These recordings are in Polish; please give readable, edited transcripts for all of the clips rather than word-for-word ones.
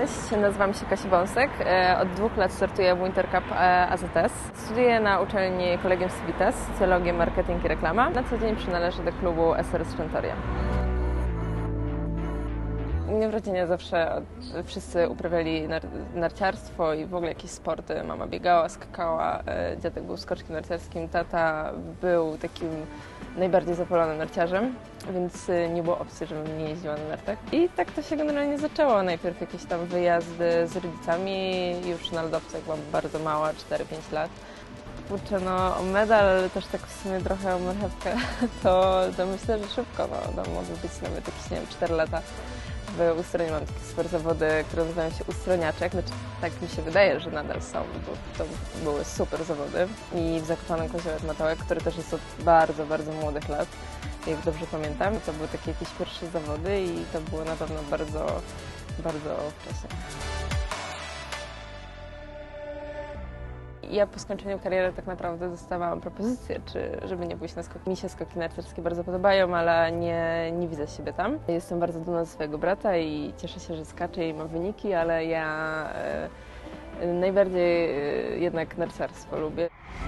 Cześć, nazywam się Kasia Wąsek. Od 2 lat startuję w Winter Cup AZS. Studiuję na uczelni Collegium Civitas, socjologię, marketing i reklama. Na co dzień przynależę do klubu SRS Trentoria. U mnie w rodzinie zawsze wszyscy uprawiali narciarstwo i w ogóle jakieś sporty. Mama biegała, skakała, dziadek był skoczkiem narciarskim, tata był takim najbardziej zapalonym narciarzem, więc nie było opcji, żebym nie jeździła na nartach. I tak to się generalnie zaczęło. Najpierw jakieś tam wyjazdy z rodzicami, już na lodowcu, jak byłam bardzo mała, 4-5 lat. Kurczę, no o medal, też tak w sumie trochę o marchewkę, to myślę, że szybko, no mogły być nawet jakieś, nie wiem, 4 lata. W Ustroniu mam takie super zawody, które nazywają się ustroniaczek. Znaczy, tak mi się wydaje, że nadal są, bo to były super zawody. I w Zakopanem Koziołek Matołek, który też jest od bardzo, bardzo młodych lat, jak dobrze pamiętam. To były takie jakieś pierwsze zawody i to było na pewno bardzo, bardzo wcześnie. Ja po skończeniu kariery tak naprawdę dostawałam propozycję, żeby nie pójść na skoki. Mi się skoki narciarskie bardzo podobają, ale nie widzę siebie tam. Jestem bardzo dumna ze swojego brata i cieszę się, że skacze i ma wyniki, ale ja najbardziej jednak narciarstwo lubię.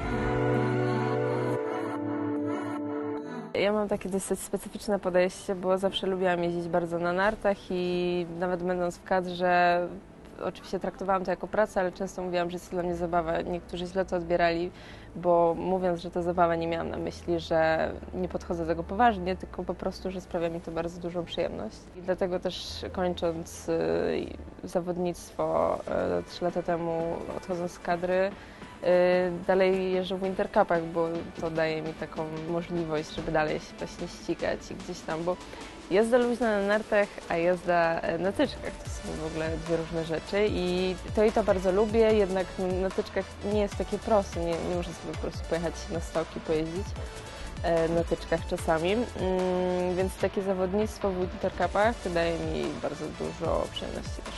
Ja mam takie dosyć specyficzne podejście, bo zawsze lubiłam jeździć bardzo na nartach i nawet będąc w kadrze, oczywiście traktowałam to jako pracę, ale często mówiłam, że jest to dla mnie zabawa. Niektórzy źle to odbierali, bo mówiąc, że to zabawa, nie miałam na myśli, że nie podchodzę do tego poważnie, tylko po prostu, że sprawia mi to bardzo dużą przyjemność. I dlatego też kończąc zawodnictwo 3 lata temu, odchodząc z kadry, dalej jeżdżę w Winter Cupach, bo to daje mi taką możliwość, żeby dalej się właśnie ścigać i gdzieś tam, bo jazda luźna na nartach, a jazda na tyczkach to są w ogóle 2 różne rzeczy i to bardzo lubię, jednak na tyczkach nie jest takie proste, nie można sobie po prostu pojechać na stoki, pojeździć na tyczkach czasami, więc takie zawodnictwo w Winter Cupach daje mi bardzo dużo przyjemności też.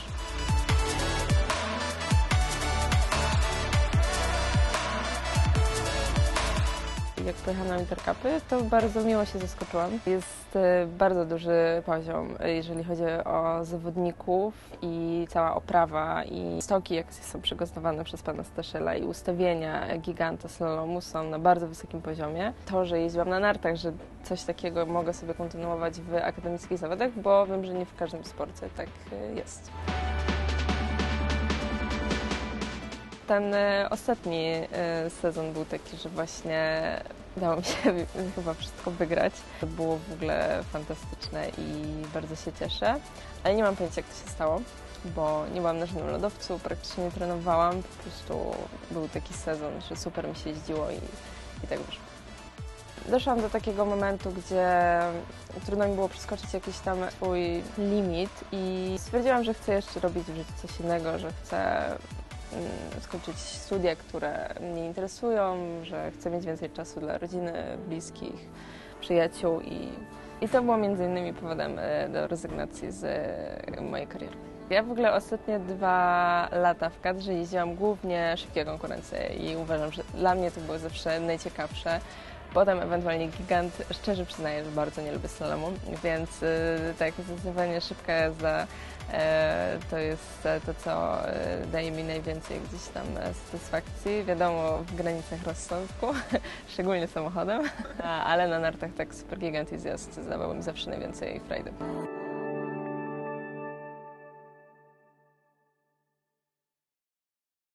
Jak pojechałam na Winter Cupy, to bardzo miło się zaskoczyłam. Jest bardzo duży poziom, jeżeli chodzi o zawodników i cała oprawa i stoki, jak są przygotowane przez pana Staszyla i ustawienia giganta slalomu są na bardzo wysokim poziomie. To, że jeździłam na nartach, że coś takiego mogę sobie kontynuować w akademickich zawodach, bo wiem, że nie w każdym sporcie tak jest. Ten ostatni sezon był taki, że właśnie udało mi się chyba wszystko wygrać. To było w ogóle fantastyczne i bardzo się cieszę, ale nie mam pojęcia, jak to się stało, bo nie byłam na żadnym lodowcu, praktycznie nie trenowałam, po prostu był taki sezon, że super mi się jeździło i tak wyszło. Doszłam do takiego momentu, gdzie trudno mi było przeskoczyć jakiś tam swój limit i stwierdziłam, że chcę jeszcze robić w życiu coś innego, że chcę skończyć studia, które mnie interesują, że chcę mieć więcej czasu dla rodziny, bliskich, przyjaciół i to było między innymi powodem do rezygnacji z mojej kariery. Ja w ogóle ostatnie 2 lata w kadrze jeździłam głównie szybkie konkurencje i uważam, że dla mnie to było zawsze najciekawsze. Potem ewentualnie gigant. Szczerze przyznaję, że bardzo nie lubię slalomu, więc tak, zdecydowanie szybka jazda to jest to, co daje mi najwięcej gdzieś tam satysfakcji. Wiadomo, w granicach rozsądku, szczególnie samochodem, ale na nartach tak super gigant i zjazd dawał mi zawsze najwięcej frajdy.